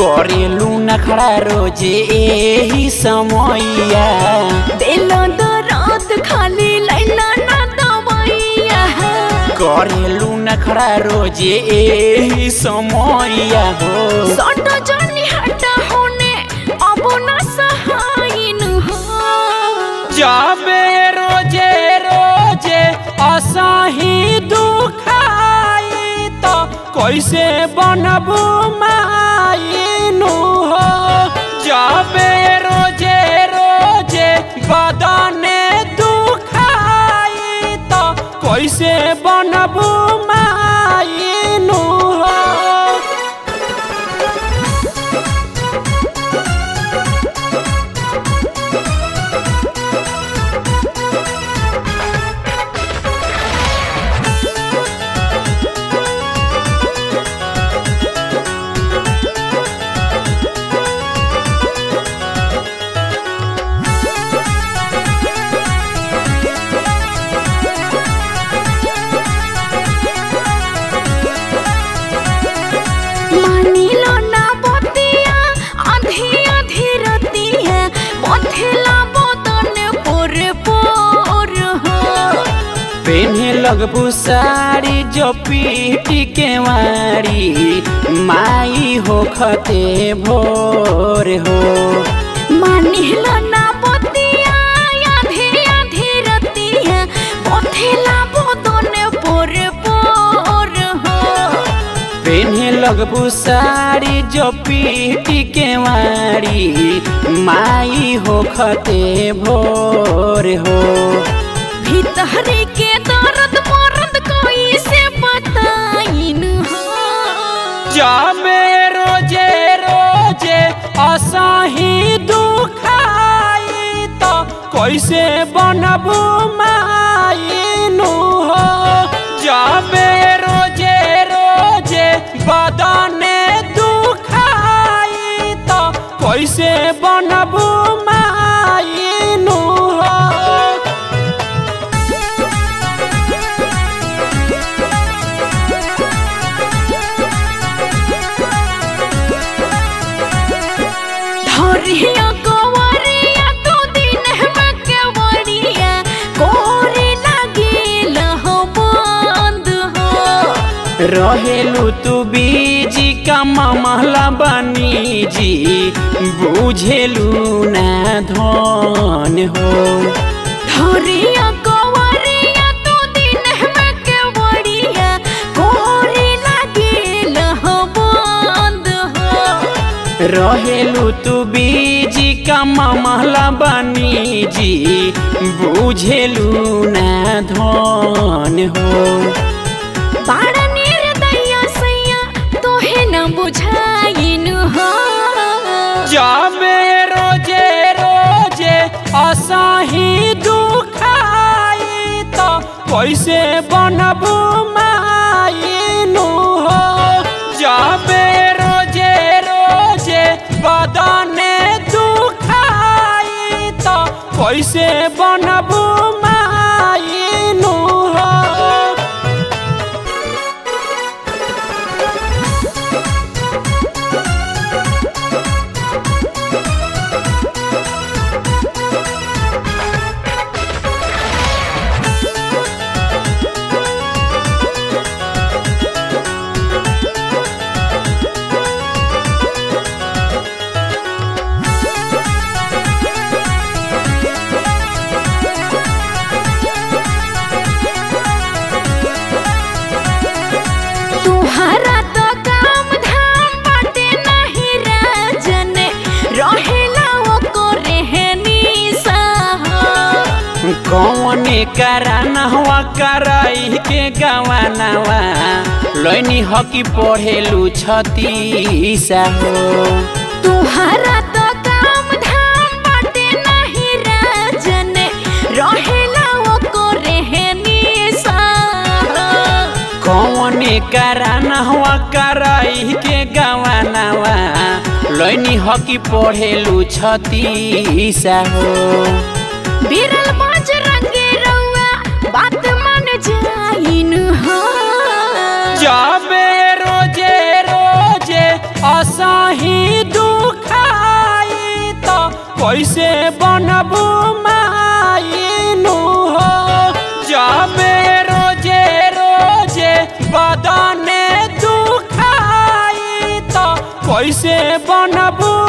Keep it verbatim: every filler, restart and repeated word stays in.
करेलू नखड़ा रोजे एही समैया दिल दर्द खाली लैला ना दवाइया करेलू नखड़ा रोजे एही समैया हो सट जानी हटा होने अब ना सहाइन हो जाबे रोजे रोजे असही दुखाई तो कैसे बनबू मायनू हो जाबे रोजे रोजे बदने दुखाई तो कैसे बनबू मायनू हो पेन्हे लगबू साड़ी जो पीटी के मारी माई हो खते भोर हो मानिलो ना बतिया आधी आधी रतिया पथेला बदन पोर पोर हो पेन्हे लगबू साड़ी जो पीटी के मारी माई हो खते भोर हो भीतर के दर्द मर्द कोई से बताइन हो जाबे रोजे रोजे असही दुखाई तो कैसे बनबू मायनू हो जाबे रोजे रोजे बदने दुखाई तो कैसे बनबू मायनू हो धरिया कवरिया तो दिन में केवड़िया कोरे लागिल हो बंद हो रहेलू तू बीजी का मामला बनी जी बुझेलू ना धन हो धरिया कवरिया तो दिन में केवड़िया कोरे लागिल हो बंद हो रहेलू तू बीजी का मामला बनी जी बुझेलू ना धन हो बाड़ा निर्दया सैया तोहे न बुझाइन हो जाबे रोजे रोजे असही दुखाई तो कैसे बनबू मायनू हो जाबे रोजे रोजे बदने दुखाई तो कैसे बनबू मायनू हो कौने कराना हुआ कराई के गवानावा लैनी हकी पढ़ेलू छतीसा हो तुहरा तो काम धाम बाटे नहीं राजन रहेला वो को रहनी सा कौने कराना हुआ कराई के गवानावा लैनी हकी पढ़ेलू छतीसा हो बिरल बजरंगी रउआ बात मन जाइन हो जाबे रोजे रोजे आशा नहीं दुखाई तो कैसे बनबू माइनु हो। जाबे रोजे रोजे बदने दुखाई तो कैसे बनबू